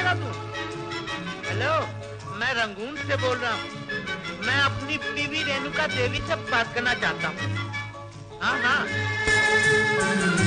रहा तू? हेलो, मैं रंगून से बोल रहा हूँ। मैं अपनी बीवी रेणुका देवी से बात करना चाहता हूँ। हाँ हाँ।